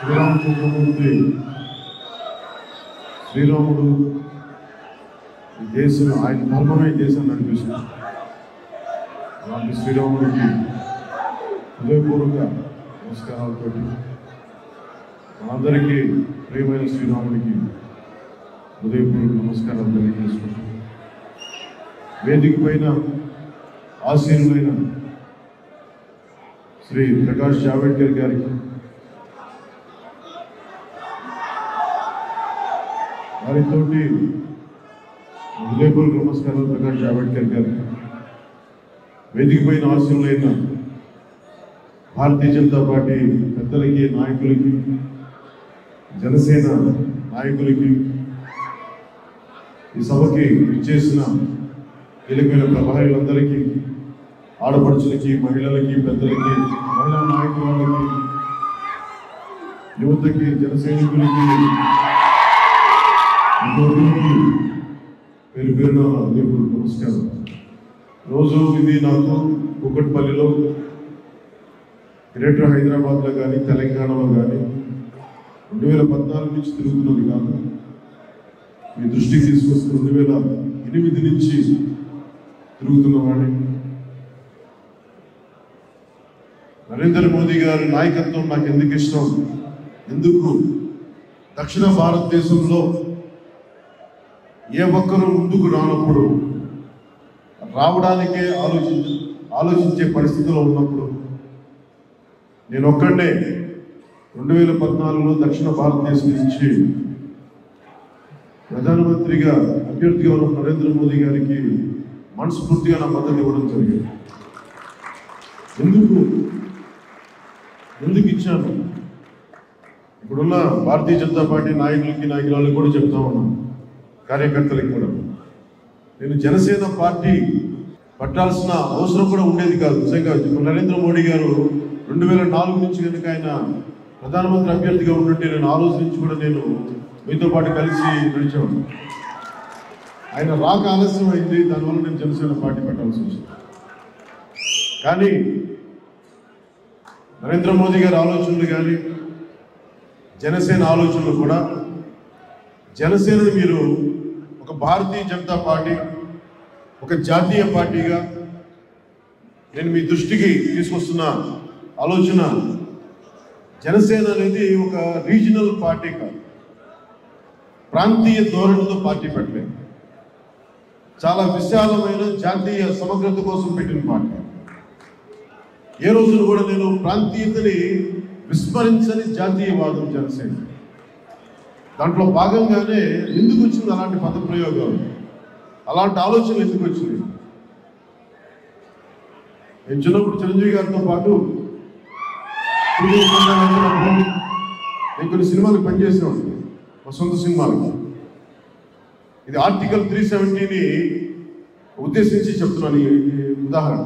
శ్రీరామచంద్రమూర్తి శ్రీరాముడు ఈ దేశం ఆయన ధర్మమే దేశాన్ని నడిపిస్తుంది. అలాంటి శ్రీరాముడికి హృదయపూర్వక నమస్కారాలతో మనందరికీ ప్రియమైన శ్రీరాముడికి హృదయపూర్వక నమస్కారాలు తెలియజేసుకుంటాం. వేదిక పైన ఆశీనులైన శ్రీ ప్రకాష్ జావడేకర్ గారికి, వారితోటి హృదయపూర్వక నమస్కారాలు ప్రకాష్ జావడేకర్ గారికి. వేదిక పైన ఆశీనులైన భారతీయ జనతా పార్టీ పెద్దలకి, నాయకులకి, జనసేన నాయకులకి, ఈ సభకి ఇచ్చేసిన కీలకమైన ప్రభావిలందరికీ, ఆడపడుచులకి, మహిళలకి, పెద్దలకి, మహిళా నాయకులకి, యువతకి, జన సైనికులకి, పేరు పేరున నమస్కారం. రోజు ఇది నాకు కూకట్పల్లిలో, గ్రేటర్ హైదరాబాద్లో కానీ, తెలంగాణలో కానీ 2014 నుంచి తిరుగుతున్నది కాదు. మీ దృష్టికి తీసుకొస్తున్న 2008 నుంచి తిరుగుతున్నవాడి. నరేంద్ర మోదీ గారి నాయకత్వం నాకు ఎందుకు ఇష్టం, ఎందుకు దక్షిణ భారతదేశంలో ఏ ఒక్కరూ ముందుకు రానప్పుడు, రావడానికే ఆలోచించే పరిస్థితిలో ఉన్నప్పుడు, నేను ఒక్కడే 2014లో దక్షిణ భారతదేశం నుంచి ప్రధానమంత్రిగా అభ్యర్థిగా ఉన్న నరేంద్ర మోదీ గారికి మనస్ఫూర్తిగా నా మద్దతు ఇవ్వడం జరిగింది. ఎందుకు ఇచ్చాను, ఇప్పుడున్న భారతీయ జనతా పార్టీ నాయకులకి, నాయకురాలకు కూడా చెప్తా ఉన్నాను, కార్యకర్తలకు కూడా. నేను జనసేన పార్టీ పట్టాల్సిన అవసరం కూడా ఉండేది కాదు. నిజంగా నరేంద్ర మోడీ గారు 2004 నుంచి కనుక ఆయన ప్రధానమంత్రి అభ్యర్థిగా ఉంటుంటే, నేను ఆ రోజు నుంచి కూడా నేను మీతో పాటు కలిసి నడిచాను. ఆయన రాక ఆలస్యం అయింది, దానివల్ల నేను జనసేన పార్టీ పెట్టాల్సి వచ్చింది. కానీ నరేంద్ర మోదీ గారి ఆలోచనలు కానీ, జనసేన ఆలోచనలు కూడా, జనసేనని మీరు ఒక భారతీయ జనతా పార్టీ, ఒక జాతీయ పార్టీగా నేను మీ దృష్టికి తీసుకొస్తున్న ఆలోచన, జనసేన అనేది ఒక రీజనల్ పార్టీ కాదు, ప్రాంతీయ ధోరణితో పార్టీ పెట్టలేదు. చాలా విశాలమైన జాతీయ సమగ్రత కోసం పెట్టిన పార్టీ. ఏ రోజున కూడా నేను ప్రాంతీయతని విస్మరించని జాతీయవాదం జనసేన. దాంట్లో భాగంగానే ఎందుకు వచ్చింది అలాంటి పదప్రయోగాలు, అలాంటి ఆలోచనలు ఎందుకు వచ్చింది? నేను చిన్నప్పుడు చిరంజీవి గారితో పాటు నేను కొన్ని సినిమాలకు పనిచేసేవాడు, మా సొంత సినిమాలకు. ఇది ఆర్టికల్ 370ని ఉద్దేశించి చెప్తున్నాను ఈ ఉదాహరణ.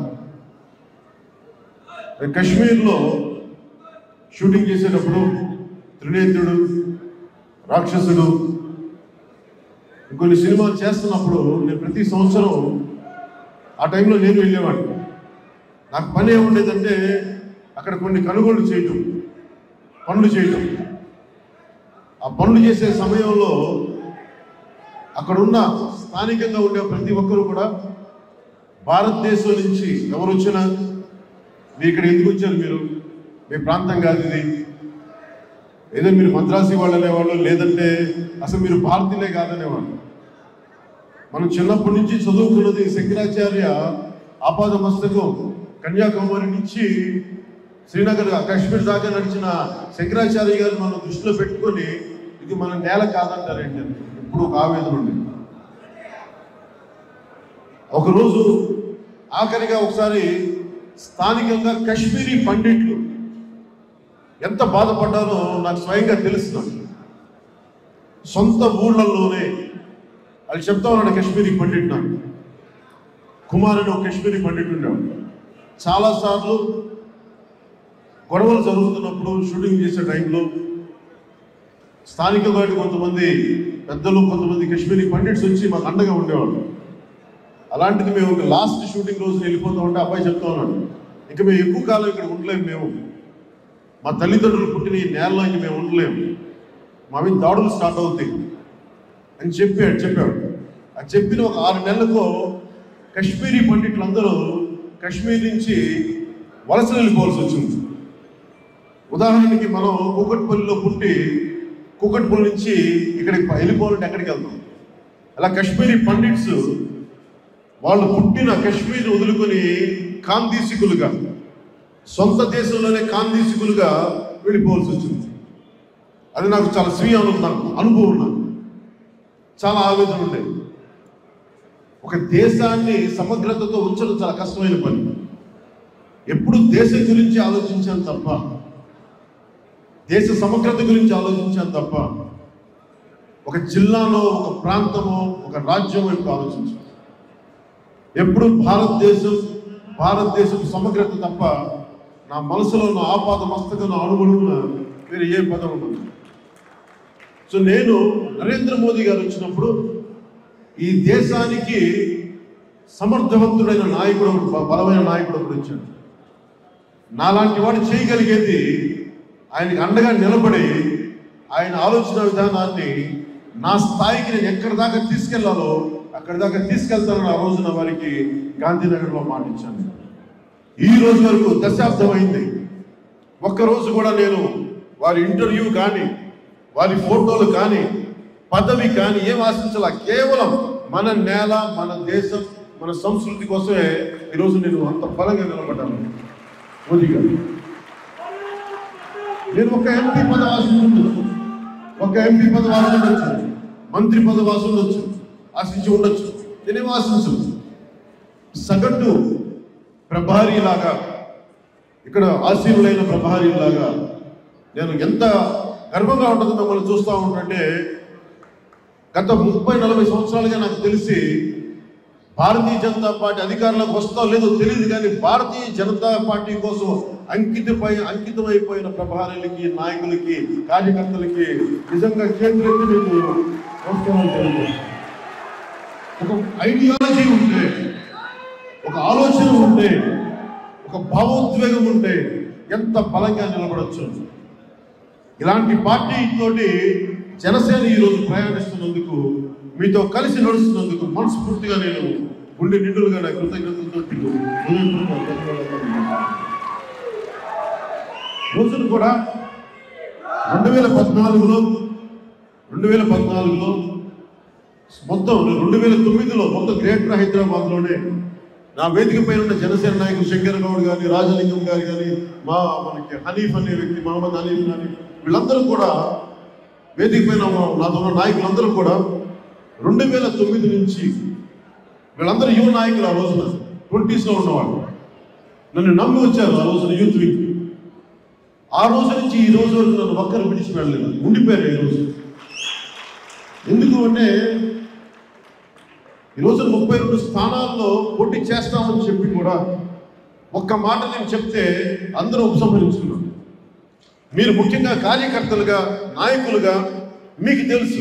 కశ్మీర్లో షూటింగ్ చేసేటప్పుడు త్రినేత్రుడు, రాక్షసుడు, కొన్ని సినిమాలు చేస్తున్నప్పుడు నేను ప్రతి సంవత్సరం ఆ టైంలో నేను వెళ్ళేవాడిని. నాకు పని ఏముండేదంటే అక్కడ కొన్ని కొనుగోలు చేయటం, పనులు చేయటం. ఆ పనులు చేసే సమయంలో అక్కడున్న స్థానికంగా ఉండే ప్రతి ఒక్కరూ కూడా భారతదేశం నుంచి ఎవరు వచ్చినా, మీరు ఇక్కడ ఎందుకు వచ్చారు, మీరు మీ ప్రాంతం కాదు ఇది, ఏదో మీరు మద్రాసి వాళ్ళు అనేవాళ్ళు, లేదంటే అసలు మీరు భారతీయులే కాదనేవాళ్ళు. మనం చిన్నప్పటి నుంచి చదువుకున్నది శంకరాచార్య ఆపాద మస్తకం, కన్యాకుమారి నుంచి శ్రీనగర్, కాశ్మీర్ దాకా నడిచిన శంకరాచార్య గారు మనం దృష్టిలో పెట్టుకొని, ఇది మన నేల కాదంటారేంటి అని ఇప్పుడు ఒక ఆవేదన ఉండేది. ఒకరోజు ఆఖరిగా ఒకసారి స్థానికంగా కాశ్మీరీ పండిట్లు ఎంత బాధపడ్డారో నాకు స్వయంగా తెలుస్తున్నాను. సొంత ఊళ్ళల్లోనే వాళ్ళు చెప్తా ఉన్నాడు, కాశ్మీరీ పండిట్ నాకు కుమార్ అని ఒక కాశ్మీరీ పండిట్ ఉండేవాడు. చాలాసార్లు గొడవలు జరుగుతున్నప్పుడు, షూటింగ్ చేసే టైంలో స్థానికంగా కొంతమంది పెద్దలు, కొంతమంది కాశ్మీరీ పండిట్స్ వచ్చి మాకు అండగా ఉండేవాళ్ళు. అలాంటిది మేము లాస్ట్ షూటింగ్ రోజున వెళ్ళిపోతా ఉంటే అబ్బాయి చెప్తా ఉన్నాడు, ఇక మేము ఎక్కువ కాలం ఇక్కడ ఉండలేము, మేము మా తల్లిదండ్రులు పుట్టిన ఈ నేలలో ఇంక మేము ఉండలేము, మా మీద దాడులు స్టార్ట్ అవుతాయి అని చెప్పాడు. అది చెప్పిన ఒక 6 నెలలకు కశ్మీరీ పండితులందరూ కశ్మీర్ నుంచి వలస వెళ్ళిపోవాల్సి వచ్చింది. ఉదాహరణకి మనం కూకట్పల్లిలో పుట్టి కూకట్పల్లి నుంచి ఇక్కడికి వెళ్ళిపోవాలంటే ఎక్కడికి వెళ్తాం? అలా కశ్మీరీ పండిట్స్ వాళ్ళు పుట్టిన కశ్మీర్ వదులుకొని కాందీసికులుగా, సొంత దేశంలోనే కాందీసికులుగా వెళ్ళిపోవాల్సి వచ్చింది. అది నాకు చాలా స్వీయ అనుభవం. నాకు చాలా ఆవేదన ఉండేది. ఒక దేశాన్ని సమగ్రతతో ఉంచడం చాలా కష్టమైన పని. ఎప్పుడు దేశం గురించి ఆలోచించాను తప్ప, దేశ సమగ్రత గురించి ఆలోచించాను తప్ప, ఒక జిల్లాలో, ఒక ప్రాంతమో, ఒక రాజ్యమో ఎప్పుడు ఆలోచించాను. ఎప్పుడు భారతదేశం సమగ్రత తప్ప నా మనసులో ఉన్న ఆపాద మస్తకం అణువున వేరే ఏ పదం ఉండదు. సో నేను నరేంద్ర మోదీ గారు వచ్చినప్పుడు ఈ దేశానికి సమర్థవంతుడైన నాయకుడు, బలమైన నాయకుడు ఒకడు వచ్చాడు. నాలాంటి వాడు చేయగలిగేది ఆయనకి అండగా నిలబడి ఆయన ఆలోచన విధానాన్ని నా స్థాయికి నేను ఎక్కడి దాకా తీసుకెళ్లాలో అక్కడి దాకా తీసుకెళ్తానని ఆ రోజున వారికి గాంధీనగర్లో మాటిచ్చాను. ఈ రోజు వరకు దశాబ్దం అయింది. ఒక్కరోజు కూడా నేను వారి ఇంటర్వ్యూ కానీ, వారి ఫోటోలు కానీ, పదవి కానీ ఏం ఆశించాల. కేవలం మన నేల, మన దేశం, మన సంస్కృతి కోసమే ఈరోజు నేను అంత బలంగా నిలబడ్డాను. మోదీ గారు, నేను ఒక ఎంపీ పదవి ఆశించవచ్చు, మంత్రి పదవి ఆశించి ఉండొచ్చు. నేనేం ఆశించను. సగటు ప్రభారీలాగా, ఇక్కడ ఆశీనులైన ప్రభారీలాగా నేను ఎంత గర్వంగా ఉంటుందో మిమ్మల్ని చూస్తూ ఉంటుంటే, గత 30-40 సంవత్సరాలుగా నాకు తెలిసి భారతీయ జనతా పార్టీ అధికారంలోకి వస్తా లేదో తెలియదు, కానీ భారతీయ జనతా పార్టీ కోసం అంకితమైపోయిన ప్రభారీలకి, నాయకులకి, కార్యకర్తలకి నిజంగా చేతులెత్తి మీకు నమస్కారం తెలియదు. ఒక ఐడియాలజీ ఉంటే, ఒక ఆలోచన ఉంటే, ఒక భావోద్వేగం ఉంటే ఎంత బలంగా నిలబడచ్చు. ఇలాంటి పార్టీ తోటి జనసేన ఈరోజు ప్రయాణిస్తున్నందుకు, మీతో కలిసి నడుస్తున్నందుకు మనస్ఫూర్తిగా నేను గుండె నిండులుగా నా కృతజ్ఞతలతో రోజును కూడా 2014లో మొత్తం 2009లో మొత్తం గ్రేటర్ హైదరాబాద్లోనే నా వేదిక పైన ఉన్న జనసేన నాయకులు శంకర్ గౌడ్ గారి, రాజలింగం గారు కానీ, మనకి హనీఫ్ అనే వ్యక్తి, మహమ్మద్ హనీఫ్ కానీ, వీళ్ళందరూ కూడా వేదిక పైన నాతో ఉన్న నాయకులందరూ కూడా 2009 నుంచి వీళ్ళందరూ యువ నాయకులు. ఆ రోజున 20s ఉన్నవాళ్ళు నన్ను నమ్మి వచ్చారు. ఆ రోజున యూత్ వింగ్. ఆ రోజు నుంచి ఈ రోజు వరకు నన్ను ఒక్కరు విడిచిపెట్టలేదు, ఉండిపోయారు. ఈరోజు ఎందుకు అంటే, ఈరోజు 32 స్థానాల్లో పోటీ చేస్తామని చెప్పి కూడా ఒక్క మాట నేను చెప్తే అందరూ ఉపసంహరించుకున్నారు. మీరు ముఖ్యంగా కార్యకర్తలుగా, నాయకులుగా మీకు తెలుసు,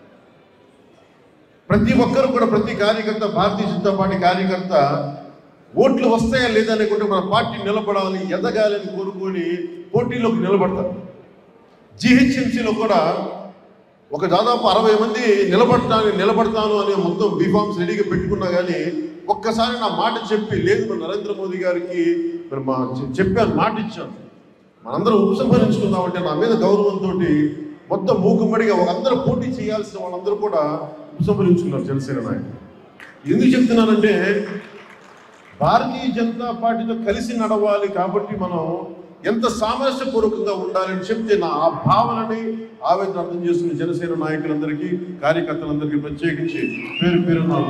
ప్రతి ఒక్కరు కూడా, ప్రతి కార్యకర్త, భారతీయ జనతా పార్టీ కార్యకర్త ఓట్లు వస్తాయా లేదా అనుకుంటే మన పార్టీ నిలబడాలి, ఎదగాలని కోరుకొని పోటీలోకి నిలబడతారు. GHMCలో కూడా ఒక దాదాపు 60 మంది నిలబడతాను అనే మొత్తం బీఫామ్స్ రెడీగా పెట్టుకున్నా కానీ ఒక్కసారి నా మాట చెప్పి, లేదు నరేంద్ర మోదీ గారికి చెప్పాను, మాట ఇచ్చాను, మనందరం ఉపసంహరించుకుందామంటే నా మీద గౌరవంతో మొత్తం మూకుమ్మడిగా అందరూ పోటీ చేయాల్సిన వాళ్ళందరూ కూడా ఉపసంహరించుకున్నారు జనసేన నాయకులు. ఎందుకు చెప్తున్నానంటే, భారతీయ జనతా పార్టీతో కలిసి నడవాలి కాబట్టి మనం ఎంత సామరస్యపూర్వకంగా ఉండాలని చెప్తే నా ఆ భావనని, ఆవేదన అర్థం చేసుకుని జనసేన నాయకులందరికీ, కార్యకర్తలందరికీ ప్రత్యేకించి పేరు నా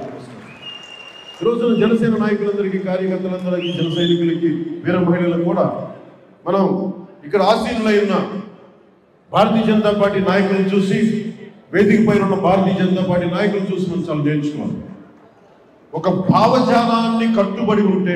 ఈరోజు జనసేన నాయకులందరికీ, కార్యకర్తలందరికీ, జన సైనికులకి, వీర మహిళలకు కూడా మనం ఇక్కడ ఆశీనులైన భారతీయ జనతా పార్టీ నాయకులను చూసి, వేదిక పైన ఉన్న భారతీయ జనతా పార్టీ నాయకులను చూసి మనం చాలా నేర్చుకోవాలి. ఒక భావజాలాన్ని కట్టుబడి ఉంటే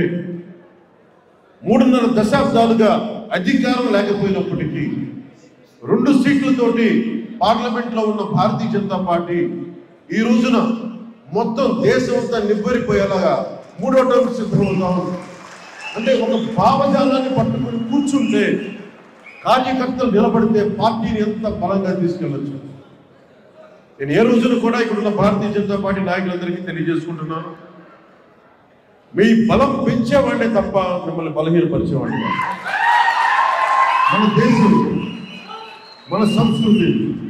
3.5 దశాబ్దాలుగా అధికారం లేకపోయినప్పటికీ 2 సీట్లతోటి పార్లమెంట్లో ఉన్న భారతీయ జనతా పార్టీ ఈ రోజున మొత్తం దేశం అంతా నిబ్బరిపోయేలాగా 3వ టర్మ్ సిద్ధమవుతాం. అంటే ఒక భావజాలాన్ని పట్టుకుని కూర్చుంటే కార్యకర్తలు నిలబడితే పార్టీని ఎంత బలంగా తీసుకెళ్ళచ్చు. నేను ఏ రోజున కూడా ఇక్కడున్న భారతీయ జనతా పార్టీ నాయకులందరికీ తెలియజేసుకుంటున్నాను, మీ బలం పెంచేవాడినే తప్ప మిమ్మల్ని బలహీనపరిచేవాడిని కాదు. మన దేశం, మన సంస్కృతి.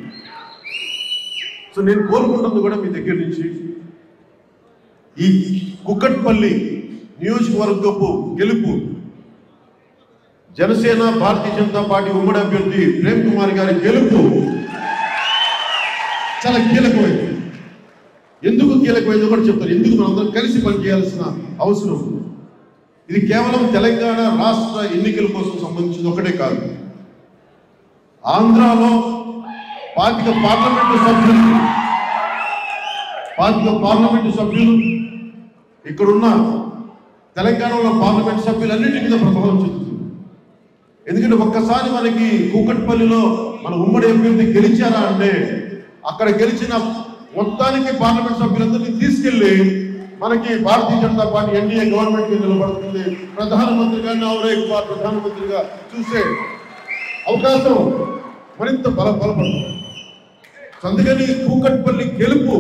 సో నేను కోరుకుంటుంది కూడా మీ దగ్గర నుంచి ఈ కుక్కట్పల్లి నియోజకవర్గపు గెలుపు జనసేన భారతీయ జనతా పార్టీ ఉమ్మడి అభ్యర్థి ప్రేమ్ కుమార్ గారి గెలుపు చాలా కీలకమైంది. ఎందుకు కీలకమైందో కూడా చెప్తారు. ఎందుకు మనందరం కలిసి పనిచేయాల్సిన అవసరం. ఇది కేవలం తెలంగాణ రాష్ట్ర ఎన్నికల కోసం సంబంధించింది ఒకటే కాదు. ఆంధ్రాలో 25 పార్లమెంటు సభ్యులు ఇక్కడున్న తెలంగాణలో పార్లమెంట్ సభ్యులన్నింటి మీద ప్రభావం చెందుతుంది. ఎందుకంటే ఒక్కసారి మనకి కూకట్పల్లిలో మన ఉమ్మడి అభ్యర్థి గెలిచారా అంటే అక్కడ గెలిచిన మొత్తానికి పార్లమెంట్ సభ్యులందరినీ తీసుకెళ్లి మనకి Bharatiya Janata party NDA government కి నిలబడుతుంది. ప్రధానమంత్రిగా నవరేగా ప్రధానమంత్రిగా చూసే అవకాశం మరింత బలపడుతుంది. అందుకని కూకట్పల్లి గెలుపు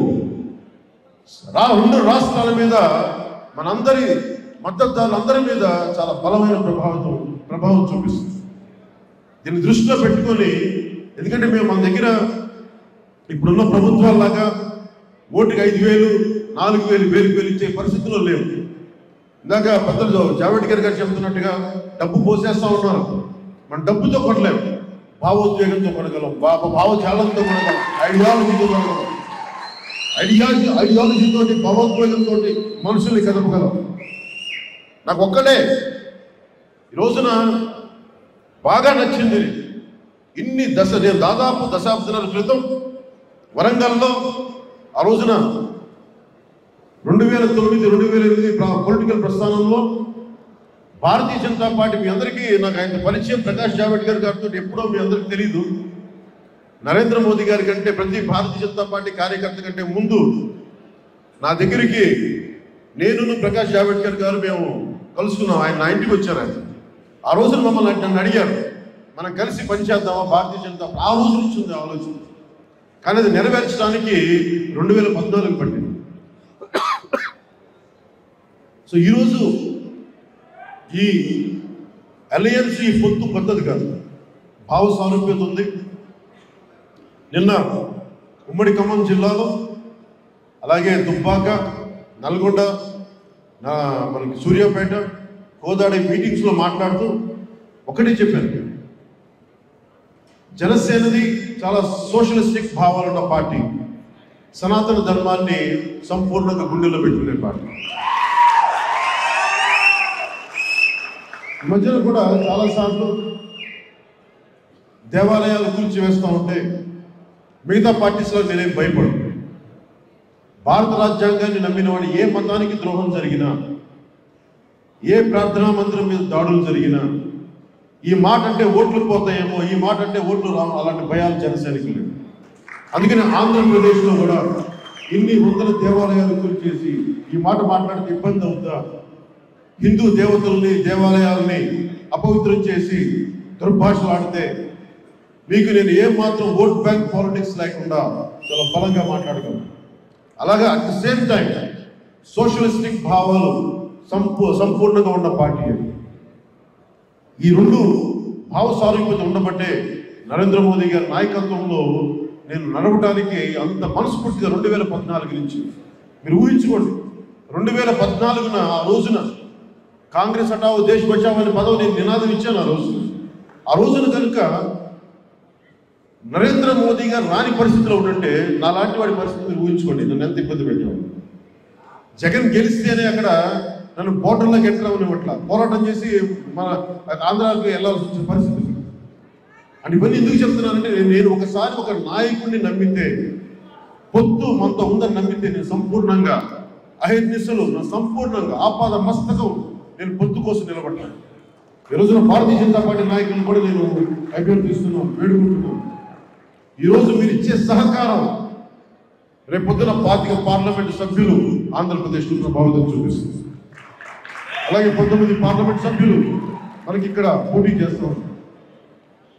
2 రాష్ట్రాల మీద మనందరి మద్దతుదారులందరి మీద చాలా బలమైన ప్రభావం చూపిస్తుంది. దీన్ని దృష్టిలో పెట్టుకొని, ఎందుకంటే మేము మన దగ్గర ఇప్పుడున్న ప్రభుత్వాల్లాగా ఓటుకి 5,000, 4,000, 1,000 ఇచ్చే పరిస్థితుల్లో లేవు. ఇందాక పెద్దలు జావడేకర్ గారు చెబుతున్నట్టుగా డబ్బు పోసేస్తా ఉన్నారు. మన డబ్బుతో కొనలేము, భావోద్వేగంతో కొనగలం, భావజాలంతో కొనగలం, ఐడియాలజీతో కొనగలం. ఐడియాలజీతో భావోద్వేగంతో మనుషుల్ని కదపగలం. నాకు ఒక్కడే ఈ రోజున బాగా నచ్చింది. నేను దాదాపు దశాబ్దాల క్రితం వరంగల్లో ఆ రోజున 2009-2008 పొలిటికల్ ప్రస్థానంలో భారతీయ జనతా పార్టీ, మీ అందరికీ నాకు ఆయన పరిచయం ప్రకాష్ జావడేకర్ గారితో ఎప్పుడో మీ అందరికీ తెలీదు. నరేంద్ర మోదీ గారి కంటే ప్రతి భారతీయ జనతా పార్టీ కార్యకర్త కంటే ముందు నా దగ్గరికి నేను ప్రకాష్ జావడేకర్ గారు మేము కలుసుకున్నాం. ఆయన నా ఇంటికి వచ్చారు. ఆయన ఆ రోజున మమ్మల్ని నన్ను అడిగారు, మనం కలిసి పనిచేద్దామా భారతీయ జనతా. ఆ రోజు నుంచి ఉంది ఆలోచన, కానీ అది నెరవేర్చడానికి 2014 పట్టింది. సో ఈరోజు ఈ అలయన్స్, ఈ పొత్తు కొత్తది కాదు, భావ సారూప్యత ఉంది. నిన్న ఉమ్మడి ఖమ్మం జిల్లాలో, అలాగే దుబ్బాక, నల్గొండ, మనకి సూర్యాపేట, కోదాడ మీటింగ్స్లో మాట్లాడుతూ ఒకటే చెప్పాను, జనసేనది చాలా సోషలిస్టిక్ భావాలున్న పార్టీ, సనాతన ధర్మాన్ని సంపూర్ణంగా గుండెల్లో పెట్టుకునే పార్టీ. ఈ మధ్యన కూడా చాలాసార్లు దేవాలయాలు కూల్చివేస్తూ ఉంటే మిగతా పార్టీస్లో నేనేం భయపడు. భారత రాజ్యాంగాన్ని నమ్మిన వాడు ఏ మతానికి ద్రోహం జరిగినా, ఏ ప్రార్థనా మందిరం మీద దాడులు జరిగినా, ఈ మాట అంటే ఓట్లు పోతాయేమో, ఈ మాట అంటే ఓట్లు రావు, అలాంటి భయాలు జనసేనకి లేవు. అందుకని ఆంధ్రప్రదేశ్లో కూడా ఇన్ని వందల దేవాలయాలు కూల్చేసి ఈ మాట మాట్లాడితే ఇబ్బంది అవుతా, హిందూ దేవతల్ని దేవాలయాలని అపవిత్రం చేసి దుర్భాషలాడితే మీకు నేను ఏమాత్రం ఓట్ బ్యాంక్ పాలిటిక్స్ లేకుండా చాలా బలంగా మాట్లాడగలను. అలాగే at the same time socialistic భావాలు సంపూర్ణంగా ఉన్న పార్టీ. ఈ 2 భావ సారూప్యత ఉండబట్టే నరేంద్ర మోదీ గారి నాయకత్వంలో నేను నడవడానికి అంత మనస్ఫూర్తిగా 2014 నుంచి. మీరు ఊహించుకోండి, 2014 ఆ రోజున కాంగ్రెస్ హటావో దేశ్ బచావో అనే పదవి నేను నినాదం ఇచ్చాను. ఆ రోజున కనుక నరేంద్ర మోదీ గారు రాని పరిస్థితిలో ఉంటే నాలాంటి వాడి పరిస్థితి మీరు ఊహించుకోండి, నన్ను ఎంత ఇబ్బంది పెట్టాను. జగన్ గెలిస్తేనే అక్కడ నన్ను బోర్డర్లోకి ఎంటర్ అవ్వనివ్వట్ల, పోరాటం చేసి మన ఆంధ్రాకి వెళ్ళాల్సి వచ్చిన పరిస్థితి. అని ఇవన్నీ ఎందుకు చెప్తున్నానంటే, నేను ఒకసారి ఒక నాయకుడిని నమ్మితే, పొత్తు మనతో ఉందని నమ్మితే నేను సంపూర్ణంగా అహిర్నిశలు సంపూర్ణంగా ఆపాద మస్తకం నేను పొత్తు కోసం నిలబడ్డాను. ఈ రోజున భారతీయ జనతా పార్టీ నాయకులను కూడా నేను అభ్యర్థిస్తున్నాను, వేడుకుంటున్నాను. ఈరోజు మీరు ఇచ్చే సహకారం రేపొద్దున 25 పార్లమెంటు సభ్యులు ఆంధ్రప్రదేశ్లో ప్రభావితం చూపిస్తుంది. అలాగే 19 పార్లమెంట్ సభ్యులు మనకి ఇక్కడ పోటీ చేస్తూ ఉంటారు.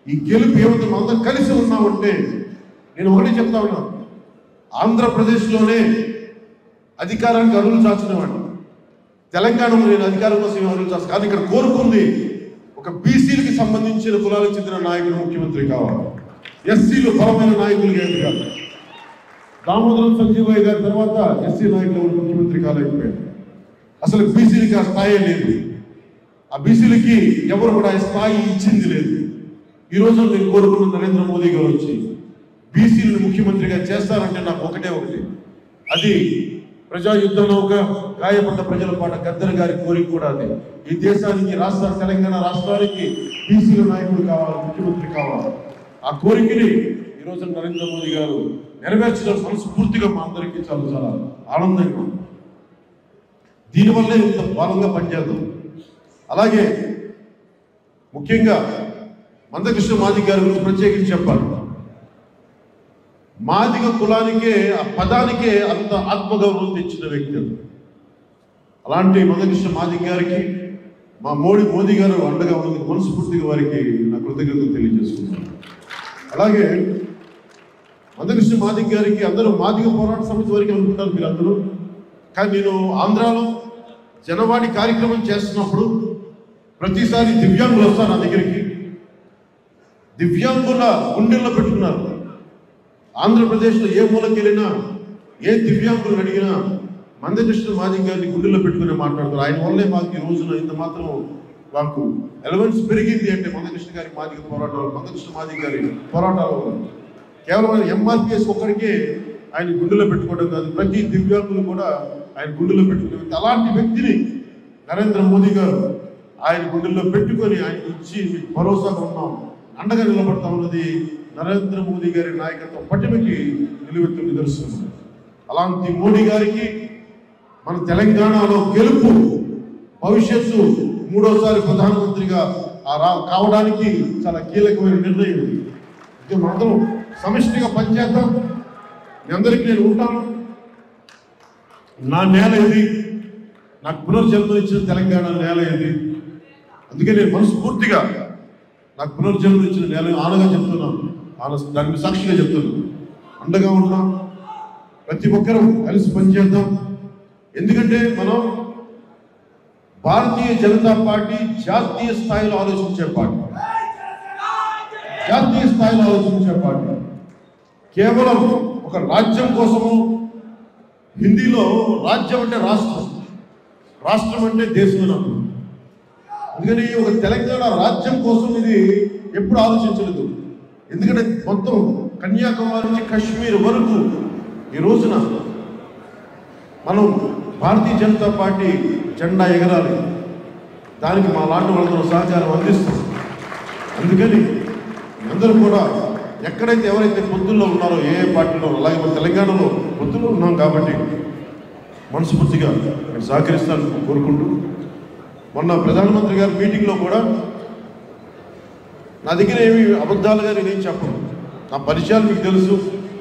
ఈ గెలుపు ఏమైతే అందరం కలిసి ఉన్నామంటే నేను ఒకటే చెప్తా ఉన్నాను, ఆంధ్రప్రదేశ్లోనే అధికారానికి అరువులు చాచినవాడిని, తెలంగాణలో నేను అధికారం కోసం అరువులు చాచు, కానీ ఇక్కడ కోరుకుంది ఒక బీసీలకి సంబంధించిన కులాలకు చెందిన నాయకుడు ముఖ్యమంత్రి కావాలి, ఎస్సీలు బలమైన నాయకులుగా ఎదగాలి. దామోదరం సంజీవయ్య గారి తర్వాత ఎస్సీ నాయకులు ఎవరు ముఖ్యమంత్రి కాలేకపోయారు. అసలు బీసీలకి ఆ స్థాయి లేదు, ఆ బీసీలకి ఎవరు కూడా ఆ స్థాయి ఇచ్చింది లేదు. ఈరోజు నేను కోరుకున్న నరేంద్ర మోదీ గారు వచ్చి బీసీలను ముఖ్యమంత్రిగా చేస్తారంటే నాకు ఒకటే, అది ప్రజా యుద్ధ నౌక గాయపడ్డ ప్రజల పాట గద్దర్ గారి కోరిక కూడా అది. ఈ దేశానికి తెలంగాణ రాష్ట్రానికి బీసీల నాయకుడు కావాలి, ముఖ్యమంత్రి కావాలి. ఆ కోరికని ఈరోజు నరేంద్ర మోదీ గారు నెరవేర్చడం మనస్ఫూర్తిగా మా అందరికీ చాలా చాలా ఆనందంగా ఉంది. దీనివల్లే ఇంత బలంగా పనిచేద్దాం. అలాగే ముఖ్యంగా మందకృష్ణ మాదిగ గారి గురించి ప్రత్యేకించి చెప్పాలి. మాదిగ కులానికే, ఆ పదానికే అంత ఆత్మగౌరవం తెచ్చిన వ్యక్తి. అలాంటి మందకృష్ణ మాదిగ గారికి మా మోదీ గారు అండగా ఉన్నందుకు మనస్ఫూర్తిగా వారికి నా కృతజ్ఞతలు తెలియజేసుకుంటున్నాను. అలాగే మందకృష్ణ మాదిగ గారికి అందరూ మాదిగ పోరాట సమితి వరకు అనుకుంటారు మీరు అందరూ, కానీ నేను ఆంధ్రాలో జనవాణి కార్యక్రమం చేస్తున్నప్పుడు ప్రతిసారి దివ్యాంగులు వస్తారు నా దగ్గరికి. దివ్యాంగుల గుండెల్లో పెట్టుకున్నారు. ఆంధ్రప్రదేశ్లో ఏ మూలకి వెళ్ళినా ఏ దివ్యాంగులు అడిగినా మందకృష్ణ మాదిగ గారిని గుండెల్లో పెట్టుకుని మాట్లాడతారు. ఆయన వల్లే మాకు ఈ రోజున ఇంత మాత్రం మాకు ఎలవెన్స్ పెరిగింది అంటే మందకృష్ణ గారి మాదిగ పోరాటాలు, మందకృష్ణ మాదిగ గారి పోరాటాలు కేవలం ఎంఆర్పిఎస్ ఒక్కడికే ఆయన గుండెలో పెట్టుకోవడం కాదు, ప్రతి దివ్యాంగులు కూడా ఆయన గుండెలో పెట్టుకునే వ్యక్తి. అలాంటి వ్యక్తిని నరేంద్ర మోదీ గారు ఆయన గుండెల్లో పెట్టుకొని ఆయన ఇచ్చి భరోసాగా ఉన్నాం, అండగా నిలబడతా ఉన్నది నరేంద్ర మోదీ గారి నాయకత్వం పటిమకి నిలువెత్తు నిదర్శనం. అలాంటి మోడీ గారికి మన తెలంగాణలో గెలుపు, భవిష్యత్తు మూడోసారి ప్రధానమంత్రిగా కావడానికి చాలా కీలకమైన నిర్ణయం. ఇది మాత్రం సమిష్టిగా పనిచేద్దాం. మీ అందరికీ నేను ఉంటాను. నా నేల ఇది, నాకు పునర్జన్మ ఇచ్చిన తెలంగాణ నేల ఇది. అందుకే నేను మనస్ఫూర్తిగా నాకు పునర్జన్మ ఇచ్చిన నేల ఆనగా చెప్తున్నాను, దానికి సాక్షిగా చెప్తున్నాను. అండగా ఉంటాం, ప్రతి ఒక్కరూ కలిసి పనిచేద్దాం. ఎందుకంటే మనం భారతీయ జనతా పార్టీ జాతీయ స్థాయిలో ఆలోచించే పార్టీ, జాతీయ స్థాయిలో ఆలోచించే పార్టీ. కేవలం ఒక రాజ్యం కోసము, హిందీలో రాజ్యం అంటే రాష్ట్రం, రాష్ట్రం అంటే దేశం. అందుకని ఒక తెలంగాణ రాజ్యం కోసం ఇది ఎప్పుడు ఆలోచించలేదు. ఎందుకంటే మొత్తం కన్యాకుమారి నుంచి కాశ్మీర్ వరకు ఈ రోజున మనం భారతీయ జనతా పార్టీ జెండా ఎగరాలి. దానికి మా లాంటి వాళ్ళతో సహకారం అందిస్తాం. అందుకని అందరూ కూడా ఎక్కడైతే ఎవరైతే పొద్దుల్లో ఉన్నారో, ఏ పార్టీలో, అలాగే మన తెలంగాణలో పొద్దుల్లో ఉన్నాం కాబట్టి మనస్ఫూర్తిగా నేను సహకరిస్తాను కోరుకుంటూ, మొన్న ప్రధానమంత్రి గారి మీటింగ్లో కూడా నా దగ్గర ఏమి అబద్ధాలుగా నేనేం చెప్పను. నా పరిచయాలు మీకు తెలుసు.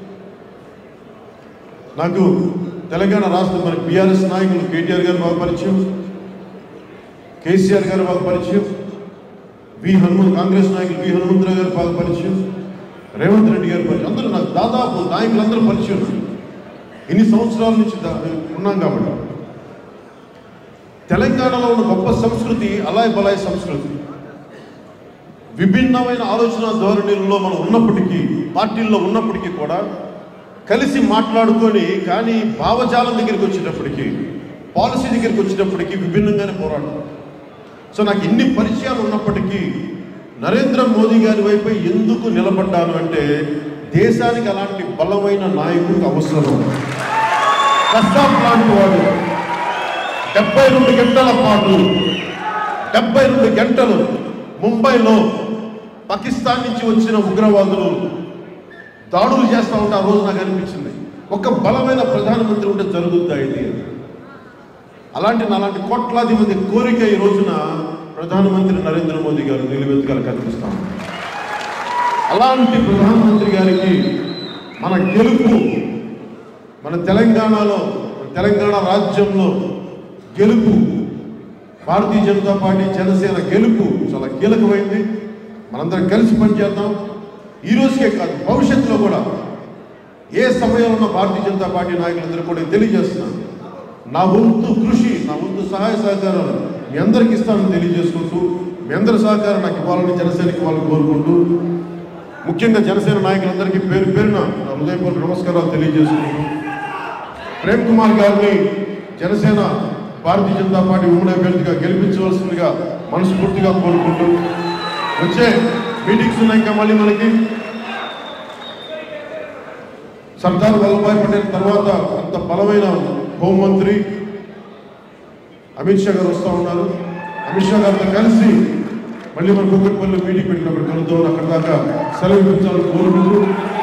నాకు తెలంగాణ రాష్ట్రం మన బీఆర్ఎస్ నాయకులు కేటీఆర్ గారు బాగా పరిచయం, కేసీఆర్ గారు బాగా పరిచయం, కాంగ్రెస్ నాయకులు వి హనుమంతరావు గారు బాగా పరిచయం, రేవంత్ రెడ్డి గారు పరిచయం. అందరూ నాకు దాదాపు నాయకులందరూ పరిచయం. ఎన్ని సంవత్సరాల నుంచి ఉన్నాం కాబట్టి తెలంగాణలో ఉన్న గొప్ప సంస్కృతి అలాయ్ బలాయ్ సంస్కృతి. విభిన్నమైన ఆలోచన ధోరణుల్లో మనం ఉన్నప్పటికీ, పార్టీల్లో ఉన్నప్పటికీ కూడా కలిసి మాట్లాడుకొని, కానీ భావజాలం దగ్గరికి వచ్చేటప్పటికీ, పాలసీ దగ్గరికి వచ్చేటప్పటికీ విభిన్నంగానే పోరాడతాం. సో నాకు ఎన్ని పరిచయాలు ఉన్నప్పటికీ నరేంద్ర మోదీ గారి వైపు ఎందుకు నిలబడ్డాను అంటే, దేశానికి అలాంటి బలమైన నాయకుడికి అవసరం. కస్సాబ్ లాంటి వాడు 72 గంటల పాటు 72 గంటలు ముంబైలో పాకిస్తాన్ నుంచి వచ్చిన ఉగ్రవాదులు దాడులు చేస్తూ ఉంటే ఆ రోజు నాకు అనిపించింది, ఒక బలమైన ప్రధానమంత్రి ఉంటే జరుగుద్దా ఇది. అలాంటి కోట్లాది మంది కోరిక ఈ రోజున ప్రధానమంత్రి నరేంద్ర మోదీ గారు నిలువెత్తుగా కనిపిస్తాం. అలాంటి ప్రధానమంత్రి గారికి మన గెలుపు, మన తెలంగాణలో, తెలంగాణ రాజ్యంలో గెలుపు, భారతీయ జనతా పార్టీ జనసేన గెలుపు చాలా కీలకమైంది. మనందరం కలిసి పనిచేద్దాం. ఈ రోజుకే కాదు, భవిష్యత్తులో కూడా ఏ సమయంలో ఉన్న భారతీయ జనతా పార్టీ నాయకులందరూ కూడా తెలియజేస్తున్నాను. నా వంతు కృషి, నా వంతు సహాయ సహకారాలు మీ అందరికీ ఇస్తానని తెలియజేసుకుంటూ, మీ అందరి సహకారం నాకు ఇవ్వాలని జనసేనకి వాళ్ళని కోరుకుంటూ, ముఖ్యంగా జనసేన నాయకులందరికీ పేరు పేరున నా హృదయపూర్వక నమస్కారాలు తెలియజేసుకుంటూ, ప్రేమ్ కుమార్ గారిని జనసేన భారతీయ జనతా పార్టీ ఉమ్మడి అభ్యర్థిగా గెలిపించవలసిందిగా మనస్ఫూర్తిగా కోరుకుంటూ, వచ్చే మీటింగ్స్ ఉన్నాయి ఇంకా మళ్ళీ మనకి. సర్దార్ వల్లభాయ్ పటేల్ తర్వాత అంత బలమైన హోంమంత్రి అమిత్ షా గారు వస్తూ ఉన్నారు. అమిత్ షా గారితో కలిసి మళ్ళీ మన కుక్కట్పల్లి మీటింగ్ పెట్టినప్పుడు కలుద్దాం. అక్కడ దాకా సెలవు ఇప్పించాలని కోరుకుంటూ,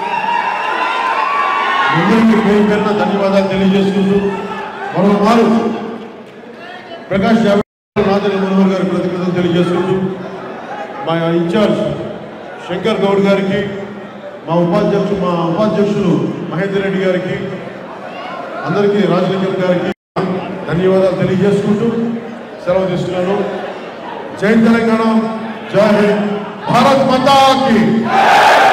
అందరికీ పేరు పేరున ధన్యవాదాలు తెలియజేసుకుంటూ, మరోమారు ప్రకాష్ జావడేకర్, నాదెళ్ల మనోహర్ గారికి కృతజ్ఞతలు తెలియజేసుకుంటూ, మా ఇన్ఛార్జ్ శంకర్ గౌడ్ గారికి, మా ఉపాధ్యక్షులు మహేందర్ రెడ్డి గారికి, అందరికీ రాజలింగం గారికి ధన్యవాదాలు తెలియజేసుకుంటూ సెలవు తీసుకున్నాను. జై తెలంగాణ, జై హింద్, భారత్ మాతా కీ.